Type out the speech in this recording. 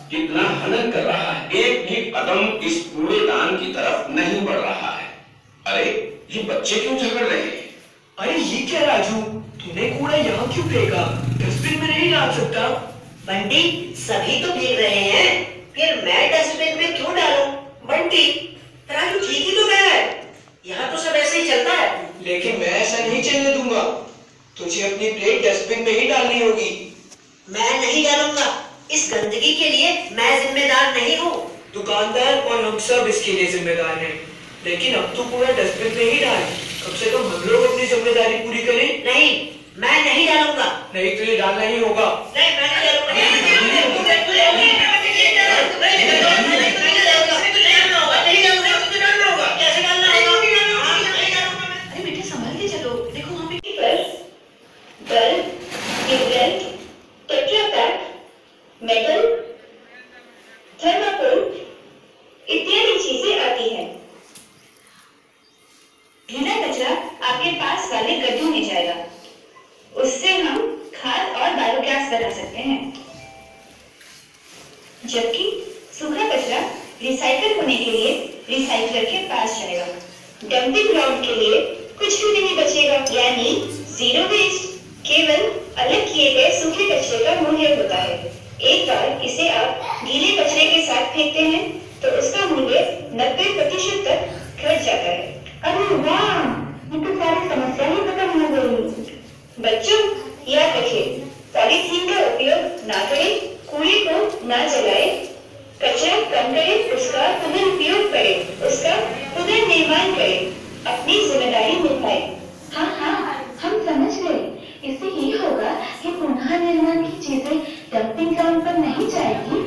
कितना हनन कर रहा है, एक भी कदम इस कूड़ेदान की तरफ नहीं बढ़ रहा है। अरे ये बच्चे क्यों झगड़ रहे हैं? अरे ये क्या राजू, तूने कूड़ा यहाँ क्यों फेंका? डस्टबिन में नहीं डाल सकता? बंटी, सभी तो फेंक रहे हैं, फिर मैं डस्टबिन में क्यों डालूं? बंटी, राजू ठीक ही तो है, यहाँ तो सब ऐसे ही चलता है। लेकिन मैं ऐसा नहीं चलने दूंगा, तुझे अपनी प्लेट डस्टबिन में ही डालनी होगी। मैं नहीं डालूंगा, इस गंदगी के लिए मैं जिम्मेदार नहीं हूँ। दुकानदार और हम सब इसके लिए जिम्मेदार हैं, लेकिन अब तो पूरा डस्टबिन में ही डाल, कम से कम हम लोग अपनी जिम्मेदारी पूरी करें। नहीं, मैं नहीं डालूंगा। नहीं, तुझे डालना ही होगा। नहीं, मैं नहीं डालूंगा। कैसे डालना होगा? अरे बेटे संभाल के चलो, देखो वहाँ पे bulb, tube light, tetra pack, metal, thermocol इत्यादि चीजें आती हैं। गीला कचरा आपके पास वाले गड्ढों में जाएगा, उससे हम खाद और बायोगैस बना सकते हैं, जबकि सूखा कचरा रिसाइकल होने के लिए रिसाइकलर के पास जाएगा। डंपिंग ग्राउंड के लिए कुछ भी नहीं बचेगा, यानी जीरो वेस्ट। केवल अलग किए गए सूखे कचरे का मूल्य होता है। एक बार इसे आप गीले कचरे के साथ फेंकते हैं तो उसका मूल्य 90% तक घट जाता है। अरे वाह, ये तो सारी समस्या ही खत्म हो गई। बच्चों याद रखें, पॉलीथीन का उपयोग ना करें, कूड़े को ना जलाएं, कचरा कम करें, उसका पुनर्उपयोग करें, उसका पुनर्निर्माण करें, अपनी जिम्मेदारी निभाएं। हाँ हाँ, हम समझ गए। इससे ये होगा कि पुनः निर्माण की चीजें डंपिंग ग्राउंड पर नहीं जाएगी,